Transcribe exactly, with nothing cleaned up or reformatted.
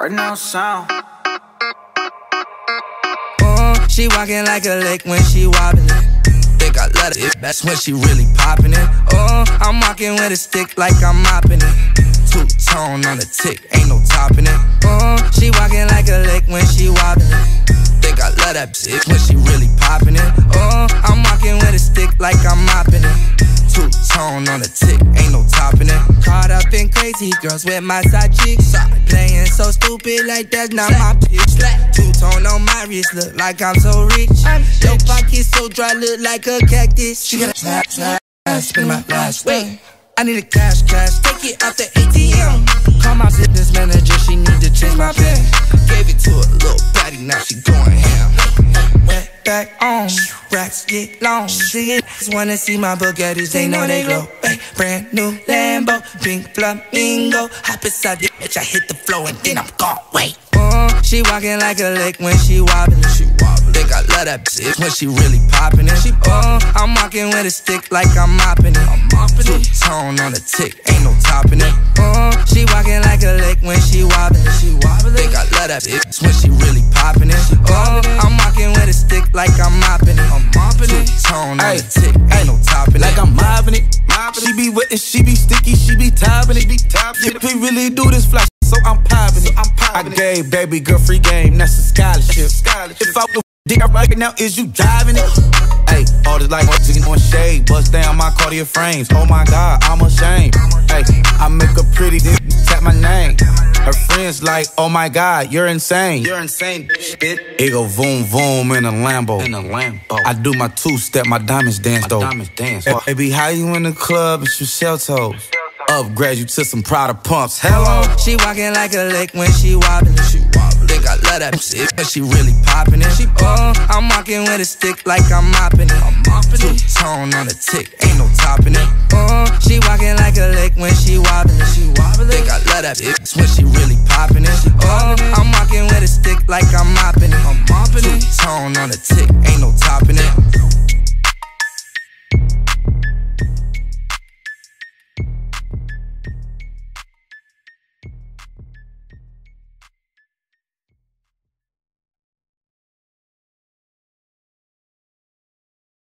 Cardinal sound. Uh, she walking like a lake when she wobbling. Think I love it, that's when she really popping it. Uh, I'm walking with a stick like I'm mopping it. Two-tone on the tick, ain't no topping it. Uh, she walking like a lake when she wobbling. Think I love that bitch when she really popping it. Uh, I'm walking with a stick like I'm mopping it. Two-tone on the tick, ain't no topping it. Caught up in crazy girls with my side chicks. Playing so stupid like that's not my bitch. Two-tone on my wrist, look like I'm so rich. Your pocket so dry, look like a cactus. She got a snap, snap, spin my last. Wait, I need a cash, cash, take it out the A T M. Call my business manager, she need to change my pen. Gave it to a little baddie, now she going ham. Wet back on, racks get long. She just wanna see my Bugattis, they know they glow. Ay, brand new Lambo, pink flamingo. Hop inside the bitch, I hit the floor and then I'm gone. Wait. Uh, she walking like a lake when she wobbling. She wobbling. Think I love that bitch when she really popping it. She uh, I'm walking with a stick like I'm mopping it. I'm mopping it. Two-tone on the tick, ain't no topping it. Uh, she walking like a lake when she wobbling. She wobbling. Think I love that bitch when she really popping it. Uh, I'm walking with a stick like I'm mopping it. I'm mopping it. Two-tone on the tick, ain't no topping it. Like I'm mopping it. She be wet and she be sticky, she be topping it. Yeah, we really do this flash, so I'm popping it. I gave baby girl free game, that's a scholarship. If I was dick right now, is you driving it? Hey, all this like on shade, bust down my Cartier frames. Oh my God, I'm ashamed. Hey, I make her pretty, then tap my name. Her friends like, oh my God, you're insane. You're insane, bitch. It go boom, boom in a Lambo. In a Lambo. I do my two-step, my diamonds dance though. My diamonds dance. Hey, baby, how you in the club? It's your shell toes. Upgrade you to some Prada pumps. Hello. She walking like a lake when she wobbling. She wobbling. Think I love that bitch when she really popping it. She uh, I'm walking with a stick like I'm mopping it. I'm mopping it. Two-tone on the tick, ain't no topping it. Uh, she walking like a lake when she wobbling. She wobbling. Think I love that bitch when she really popping it. Uh, I'm walking with a stick like I'm mopping it. I'm mopping it. Two-tone on the tick, ain't no topping it.